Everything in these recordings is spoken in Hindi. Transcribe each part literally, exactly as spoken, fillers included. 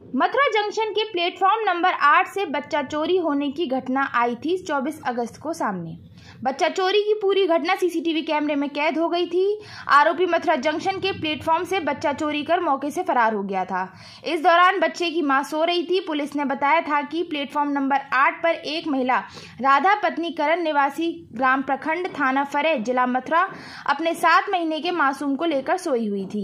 मथुरा जंक्शन के प्लेटफॉर्म नंबर आठ से बच्चा चोरी होने की घटना आई थी चौबीस अगस्त को सामने। बच्चा चोरी की पूरी घटना सीसीटीवी कैमरे में कैद हो गई थी। आरोपी मथुरा जंक्शन के प्लेटफॉर्म से बच्चा चोरी कर मौके से फरार हो गया था। इस दौरान बच्चे की मां सो रही थी। पुलिस ने बताया था कि प्लेटफॉर्म नंबर आठ पर एक महिला राधा पत्नी करण निवासी ग्राम प्रखंड थाना फरेह जिला मथुरा अपने सात महीने के मासूम को लेकर सोई हुई थी।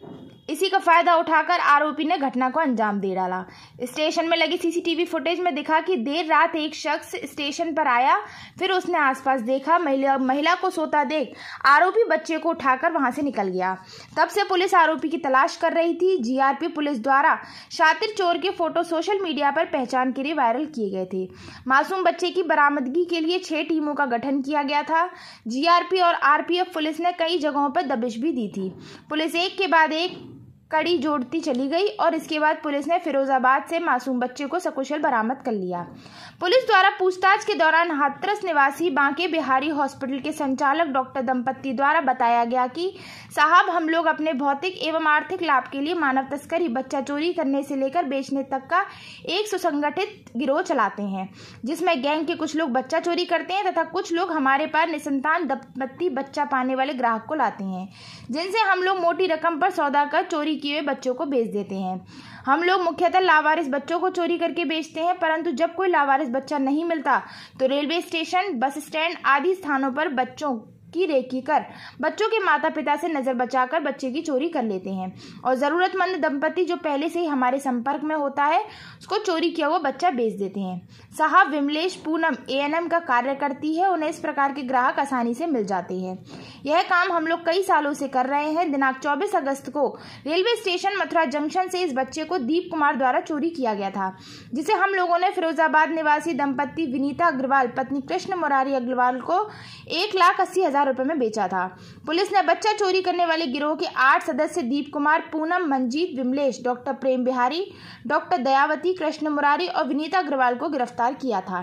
इसी का फायदा उठाकर आरोपी ने घटना को अंजाम दे डाला। स्टेशन में लगी सीसीटीवी फुटेज में दिखा कि देर रात एक शख्स स्टेशन पर आया, फिर उसने आसपास देखा। महिला महिला को सोता देख आरोपी बच्चे को उठाकर वहां से निकल गया। तब से पुलिस आरोपी की तलाश कर रही थी। जीआरपी पुलिस द्वारा शातिर चोर के फोटो सोशल मीडिया पर पहचान के लिए वायरल किए गए थे। मासूम बच्चे की बरामदगी के लिए छह टीमों का गठन किया गया था। जीआरपी और आरपीएफ पुलिस ने कई जगहों पर दबिश भी दी थी। पुलिस एक के बाद एक कड़ी जोड़ती चली गई और इसके बाद पुलिस ने फिरोजाबाद से मासूम बच्चे को सकुशल बरामद कर लिया। पुलिस द्वारा पूछताछ के दौरान हाथरस निवासी बांके बिहारी हॉस्पिटल के संचालक डॉक्टर दंपत्ति द्वारा बताया गया कि साहब, हम लोग अपने भौतिक एवं आर्थिक लाभ के लिए मानव तस्करी, बच्चा चोरी करने से लेकर बेचने तक का एक सुसंगठित गिरोह चलाते हैं, जिसमें गैंग के कुछ लोग बच्चा चोरी करते हैं तथा कुछ लोग हमारे पास निसंतान दंपत्ति बच्चा पाने वाले ग्राहक को लाते हैं, जिनसे हम लोग मोटी रकम पर सौदा कर चोरी किए हुए बच्चों को बेच देते हैं। हम लोग मुख्यतः लावारिस बच्चों को चोरी करके बेचते हैं, परंतु जब कोई लावारिस बच्चा नहीं मिलता तो रेलवे स्टेशन, बस स्टैंड आदि स्थानों पर बच्चों की रेकी कर बच्चों के माता पिता से नजर बचाकर बच्चे की चोरी कर लेते हैं और जरूरतमंद दंपति जो पहले से ही हमारे संपर्क में होता है उसको चोरी किया हुआ बच्चा बेच देते हैं। साहब, विमलेश पूनम एएनएम का कार्य करती है, उन्हें इस प्रकार के ग्राहक आसानी से मिल जाते हैं। यह काम हम लोग कई सालों से कर रहे हैं। दिनांक चौबीस अगस्त को रेलवे स्टेशन मथुरा जंक्शन से इस बच्चे को दीप कुमार द्वारा चोरी किया गया था, जिसे हम लोगों ने फिरोजाबाद निवासी दंपत्ति विनीता अग्रवाल पत्नी कृष्ण मुरारी अग्रवाल को एक लाख अस्सी हजार रुपए में बेचा था। पुलिस ने बच्चा चोरी करने वाले गिरोह के आठ सदस्य दीप कुमार, पूनम, मंजीत, विमलेश, डॉक्टर प्रेम बिहारी, डॉक्टर दयावती, कृष्ण मुरारी और विनीता अग्रवाल को गिरफ्तार किया था।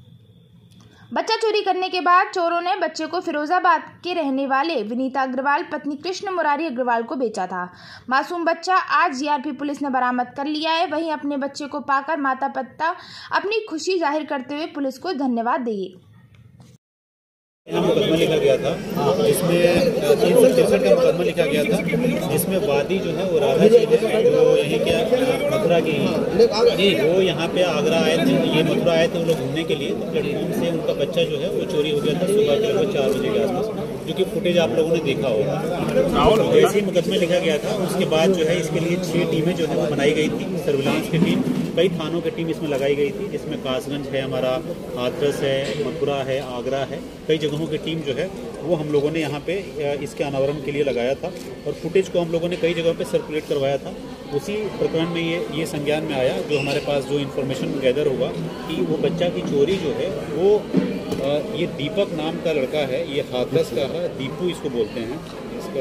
बच्चा चोरी करने के बाद चोरों ने बच्चे को फिरोजाबाद के रहने वाले विनीता अग्रवाल पत्नी कृष्ण मुरारी अग्रवाल को बेचा था। मासूम बच्चा आज जीआरपी पुलिस ने बरामद कर लिया है। वहीं अपने बच्चे को पाकर माता पिता अपनी खुशी जाहिर करते हुए पुलिस को धन्यवाद दिए। मुकदमा लिखा गया था, जिसमें तीन सौ तिरसठ का मुकदमा लिखा गया था, जिसमें वादी जो है वो राधा जी है, जो यहीं के मथुरा की हैं। वो यहाँ पे आगरा आए थे, ये मथुरा आए थे वो लोग घूमने के लिए। तो प्लेटफॉर्म से उनका बच्चा जो है वो चोरी हो गया था सुबह के लगभग चार बजे के आसपास, जो कि फुटेज आप लोगों ने देखा होगा। तो जैसे ही मुकदमा लिखा गया था उसके बाद जो है इसके लिए छह टीमें जो है वो बनाई गई थी। सर्विलांस की टीम, कई थानों की टीम इसमें लगाई गई थी, जिसमें कासगंज है, हमारा हाथरस है, मथुरा है, आगरा है, कई जगहों की टीम जो है वो हम लोगों ने यहाँ पे इसके अनावरण के लिए लगाया था और फुटेज को हम लोगों ने कई जगहों पे सर्कुलेट करवाया था। उसी प्रकरण में ये ये संज्ञान में आया, जो हमारे पास जो इन्फॉर्मेशन गैदर हुआ कि वो बच्चा की चोरी जो है वो ये दीपक नाम का लड़का है, ये हाथरस का है, दीपू इसको बोलते हैं, इसका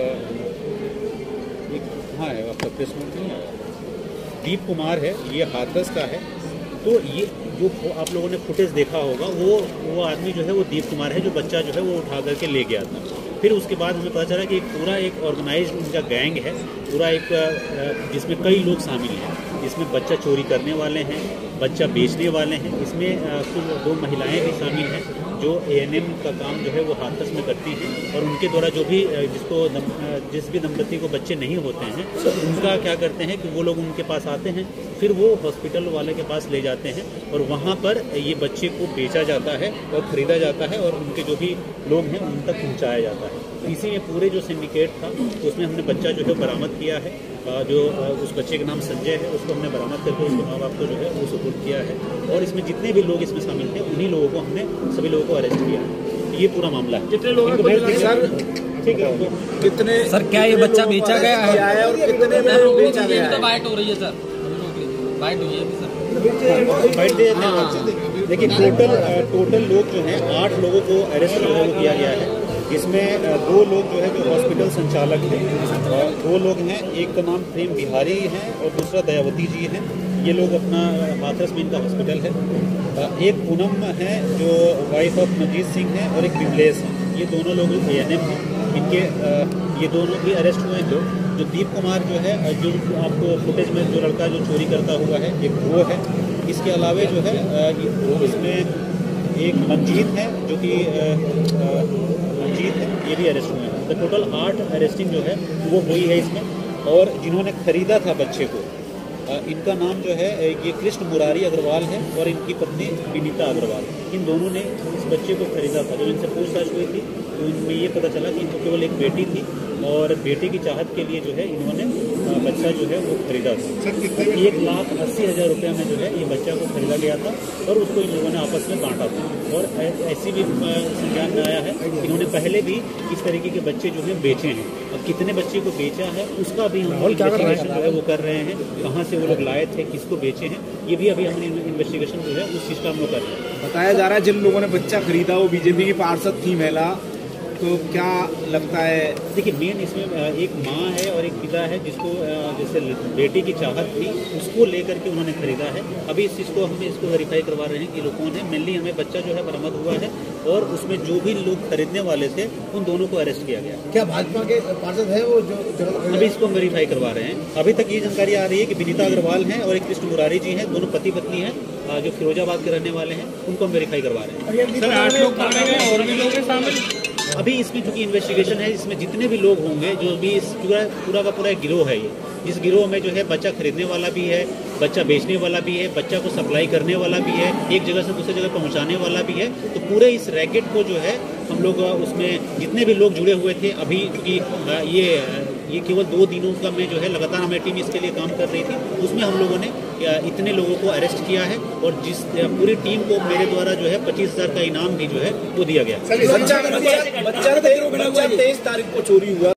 हाँ है आपका प्रेस नोट नहीं है, दीप कुमार है, ये हाथरस का है। तो ये जो आप लोगों ने फुटेज देखा होगा वो वो आदमी जो है वो दीप कुमार है, जो बच्चा जो है वो उठा करके ले गया था। फिर उसके बाद हमें पता चला कि एक पूरा एक ऑर्गेनाइज्ड उनका गैंग है, पूरा एक जिसमें कई लोग शामिल हैं, जिसमें बच्चा चोरी करने वाले हैं, बच्चा बेचने वाले हैं, इसमें कुछ दो महिलाएं भी शामिल हैं जो एएनएम का काम जो है वो हाथरस में करती हैं और उनके द्वारा जो भी जिसको जिस भी दंपति को बच्चे नहीं होते हैं उनका क्या करते हैं कि वो लोग उनके पास आते हैं, फिर वो हॉस्पिटल वाले के पास ले जाते हैं और वहाँ पर ये बच्चे को बेचा जाता है और ख़रीदा जाता है और उनके जो भी लोग हैं उन तक पहुँचाया जाता है। इसी में पूरे जो सिंडिकेट था उसमें हमने बच्चा जो है बरामद किया है। जो उस बच्चे का नाम संजय है उसको हमने बरामद करके उसके माँ बाप को जो है वो सुपुर्द किया है और इसमें जितने भी लोग इसमें शामिल थे उन्हीं लोगों को हमने सभी लोगों को अरेस्ट किया है। ये पूरा मामला है। कितने लोग सर ठीक है, कितने सर क्या ये बच्चा बेचा गया है और कितने में बेचा गया है? बाइट हो रही है सर, बाइट हुई है सर, बाइट दे देखिए। टोटल टोटल लोग जो हैं आठ लोगों को अरेस्ट किया गया है, जिसमें दो लोग जो है जो हॉस्पिटल संचालक हैं, दो लोग हैं, एक का नाम प्रेम बिहारी है और दूसरा दयावती जी हैं। ये लोग अपना हाथरस में इनका हॉस्पिटल है। एक पूनम है जो वाइफ ऑफ मंजीत सिंह है और एक विमलेश है, ये दोनों लोग एएनएम हैं। इनके ये दोनों भी अरेस्ट हुए हैं। जो दीप कुमार जो है, जो आपको फुटेज में जो लड़का जो चोरी करता हुआ है, एक वो है। इसके अलावा जो है इसमें एक मंजीत है, जो कि मंजीत है, ये भी अरेस्ट हुए हैं। तो टोटल आठ अरेस्टिंग जो है वो हुई है इसमें। और जिन्होंने खरीदा था बच्चे को, इनका नाम जो है ये कृष्ण मुरारी अग्रवाल है और इनकी पत्नी विनीता अग्रवाल। इन दोनों ने इस बच्चे को खरीदा था। जब इनसे पूछताछ हुई थी तो इनमें ये पता चला कि इनको केवल एक बेटी थी और बेटे की चाहत के लिए जो है इन्होंने बच्चा जो है वो खरीदा था। एक लाख अस्सी हज़ार रुपये में जो है ये बच्चा को खरीदा गया था और उसको इन लोगों ने आपस में बांटा था। और ऐसी भी संज्ञान में आया है इन्होंने पहले भी इस तरीके के बच्चे जो है बेचे हैं। अब कितने बच्चे को बेचा है उसका भी हम इन्वेस्टिगेशन जो है वो कर रहे हैं, कहाँ से वो लोग लाए थे, किसको बेचे हैं, ये भी अभी हमने इन्वेस्टिगेशन जो है उस सिस्टम में कर रहे हैं। बताया जा रहा है जिन लोगों ने बच्चा खरीदा वो बीजेपी की पार्षद थी महिला, तो क्या लगता है? देखिए, मेन इसमें एक माँ है और एक पिता है जिसको जैसे बेटी की चाहत थी उसको लेकर के उन्होंने खरीदा है। अभी इस चीज़ को हम इसको वेरीफाई करवा रहे हैं कि लोगों ने मेनली हमें बच्चा जो है बरामद हुआ है और उसमें जो भी लोग खरीदने वाले थे उन दोनों को अरेस्ट किया गया। क्या भाजपा के पार्षद है वो जो, जो अभी इसको हम वेरीफाई करवा रहे हैं। अभी तक ये जानकारी आ रही है कि विनीता अग्रवाल हैं और एक कृष्ण मुरारी जी हैं, दोनों पति पत्नी हैं जो फिरोजाबाद के रहने वाले हैं, उनको हम वेरीफाई करवा रहे हैं। सर आठ लोग पकड़े गए और भी लोग हैं शामिल? अभी इसमें चूंकि इन्वेस्टिगेशन है, इसमें जितने भी लोग होंगे, जो भी इस पूरा पूरा का पूरा गिरोह है, ये इस गिरोह में जो है बच्चा खरीदने वाला भी है, बच्चा बेचने वाला भी है, बच्चा को सप्लाई करने वाला भी है, एक जगह से दूसरी जगह पहुंचाने वाला भी है। तो पूरे इस रैकेट को जो है हम लोग उसमें जितने भी लोग जुड़े हुए थे, अभी क्योंकि ये ये केवल दो दिनों का में जो है लगातार हमारी टीम इसके लिए काम कर रही थी, उसमें हम लोगों ने इतने लोगों को अरेस्ट किया है और जिस पूरी टीम को मेरे द्वारा जो है पच्चीस हजार का इनाम भी जो है वो दिया गया। बच्चा तेईस तारीख को चोरी हुआ।